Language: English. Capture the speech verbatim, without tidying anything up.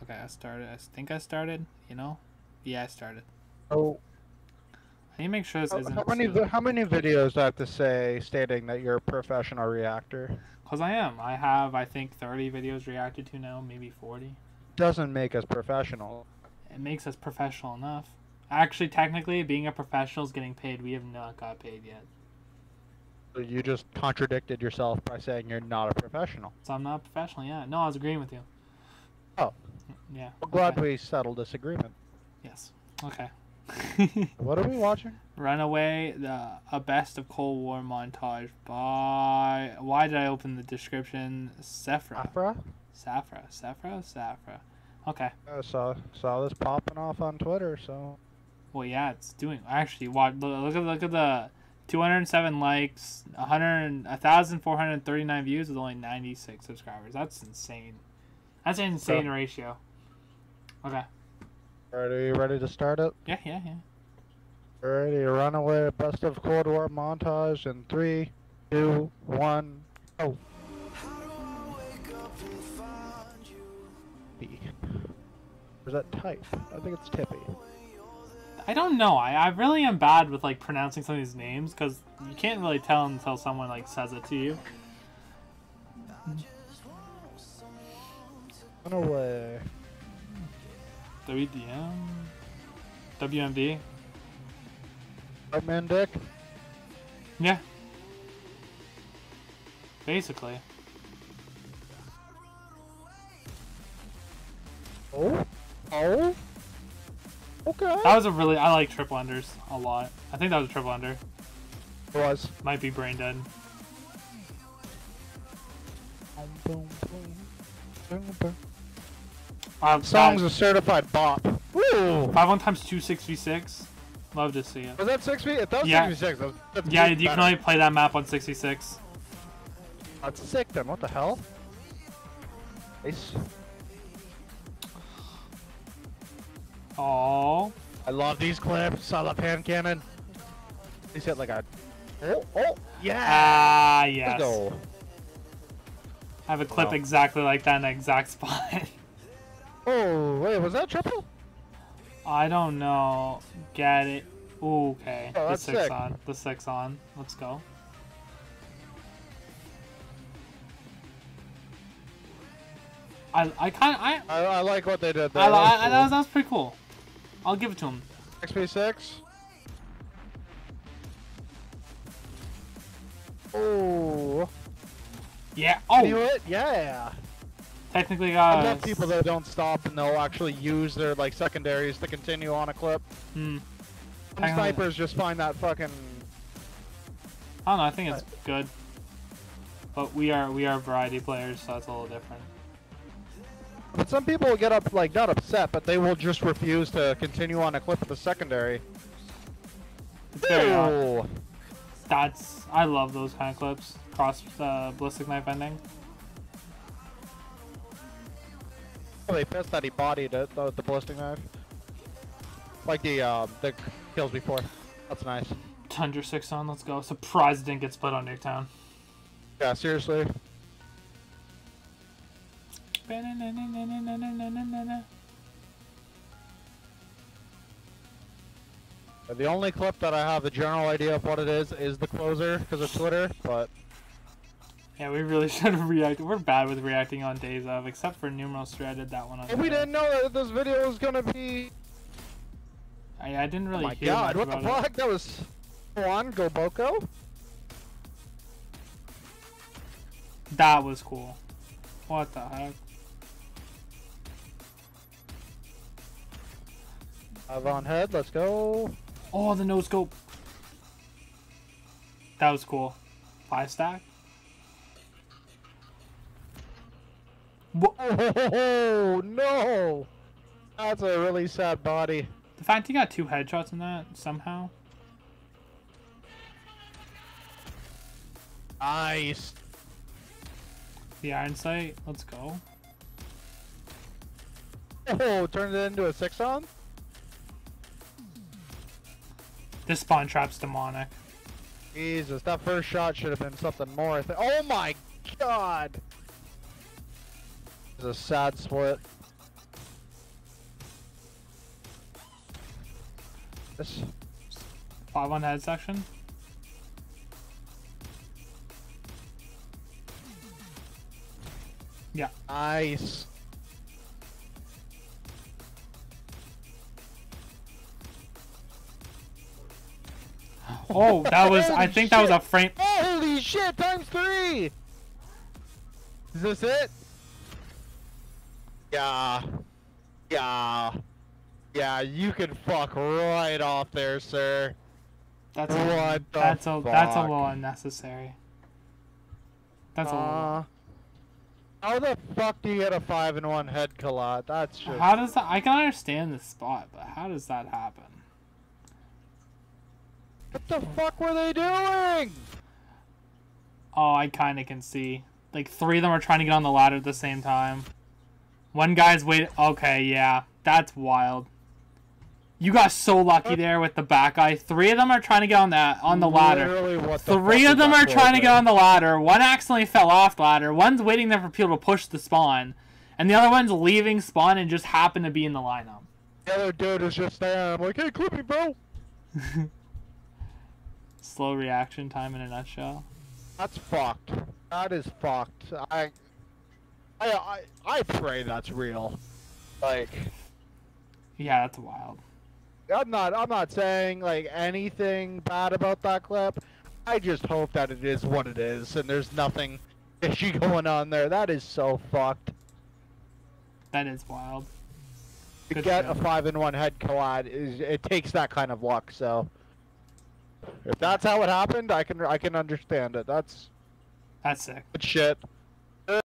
Okay, I started. I think I started. You know? Yeah, I started. Oh. I need to make sure this How, isn't how many too... how many videos do I have to say stating that you're a professional reactor? Because I am. I have, I think, thirty videos reacted to now, maybe forty. Doesn't make us professional. It makes us professional enough. Actually, technically, being a professional is getting paid. We have not got paid yet. You just contradicted yourself by saying you're not a professional. So I'm not a professional, yeah. No, I was agreeing with you. Oh. Yeah. I'm glad okay. we settled this agreement. Yes. Okay. What are we watching? Run Away, the a best of Cold War montage by... Why did I open the description? Safra. Safra? Safra. Safra? Safra. Okay. I saw, saw this popping off on Twitter, so... Well, yeah, it's doing... Actually, watch, look at look at the two hundred seven likes, one hundred, one thousand four hundred thirty-nine views with only ninety-six subscribers. That's insane. That's an insane so, ratio. Okay. Ready, ready to start it? Yeah, yeah, yeah. Ready, Run Away, best of Cold War montage in three, two, one, go. Or is that Type? I think it's Tipe. I don't know. I, I really am bad with like pronouncing some of these names because you can't really tell until someone like says it to you. Run Away. W D M? W M D? Batman Dick? Yeah. Basically. Oh? Oh? Okay. That was a really... I like triple unders a lot. I think that was a triple under. It was. Might be brain dead. Um, Song's a certified bop. Woo! five one times two six v six. Love to see it. Was that six v? That was Yeah. six v six. That was, that's Yeah, you better. can only play that map on sixty-six. That's sick then. What the hell? Nice. Oh. I love these clips. Saw the pan cannon. He's hit like a. Oh, oh, yeah. Ah, yes. Let's go. I have a clip Wow. exactly like that in the exact spot. Oh, wait, was that triple? I don't know. Get it. Ooh, okay. Oh, the that's six sick. on. The six on. Let's go. I I kind of I, I I like what they did there. I, that, I, was I cool. that was that was pretty cool. I'll give it to him. six v six. Oh. Yeah. Oh. Knew it? Yeah. Technically, I guys. love people that don't stop and they'll actually use their like secondaries to continue on a clip. Hmm. Some I- snipers just find that fucking. I don't know. I think it's good. But we are we are variety players, so that's a little different. But some people will get up like not upset, but they will just refuse to continue on a clip with the secondary. It's very odd. Ooh. That's I love those kind of clips. Cross uh, ballistic knife ending. Oh, they pissed that he bodied it though, with the ballistic knife. Like the uh, the kills before. That's nice. Tundra six on. Let's go. Surprised it didn't get split on Nuketown. Yeah, seriously. The only clip that I have a general idea of what it is is the closer because of Twitter, but Yeah, we really should have reacted. We're bad with reacting on days of, except for Numeral Stray. I did that one on. we didn't know that this video was gonna be. I, I didn't really Oh my hear god! much What the about fuck? That was. One Go Boko. it. That was cool. What the heck? Have on head. Let's go. Oh, the no scope. That was cool. Five stack. Oh no! That's a really sad body. The fact he got two headshots in that somehow. Nice. The iron sight. Let's go. Oh, turned it into a six on. This spawn trap's demonic. Jesus, that first shot should have been something more. Th oh my god! It's a sad split. This. Five on head section. Yeah. Nice. Oh, that was. I think that was a frame. Holy shit! Times three. Is this it? Yeah. Yeah. Yeah. You can fuck right off there, sir. That's what a, the that's a fuck? that's a little unnecessary. That's uh, a little. How the fuck do you get a five and one head collide? That's just. How does that? I can understand the spot, but how does that happen? What the fuck were they doing? Oh, I kind of can see. Like three of them are trying to get on the ladder at the same time. One guy's waiting. Okay, yeah, that's wild. You got so lucky there with the back guy. Three of them are trying to get on that on the ladder. What the Three of them are trying to get on the ladder. One accidentally fell off the ladder. One's waiting there for people to push the spawn, and the other one's leaving spawn and just happened to be in the lineup. The other dude is just there. I'm like, hey, clip me, bro. Slow reaction time in a nutshell. That's fucked. That is fucked. I, I, I, I pray that's real. Like, yeah, that's wild. I'm not, I'm not saying like anything bad about that clip. I just hope that it is what it is, and there's nothing fishy going on there. That is so fucked. That is wild. To Good get show. a five and one head collide is it takes that kind of luck. So, if that's how it happened, I can, I can understand it. That's That's sick. good shit.